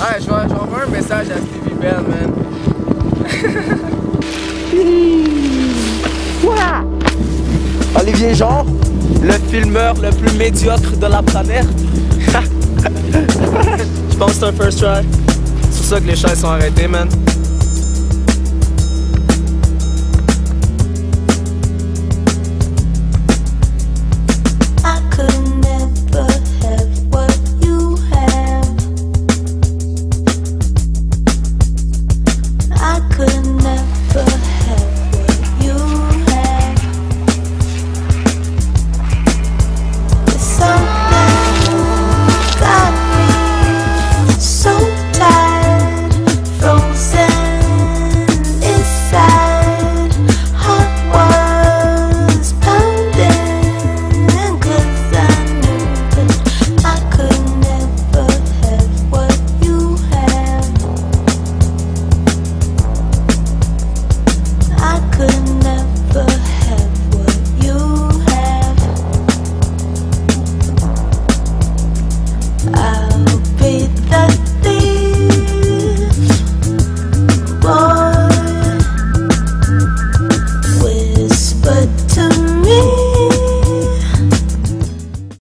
Ah, je vais envoyer un message à Stevie Bell, man. Olivier Jean, le filmeur le plus médiocre de la planète. Je pense que c'est un first try. C'est pour ça que les chaises sont arrêtées, man.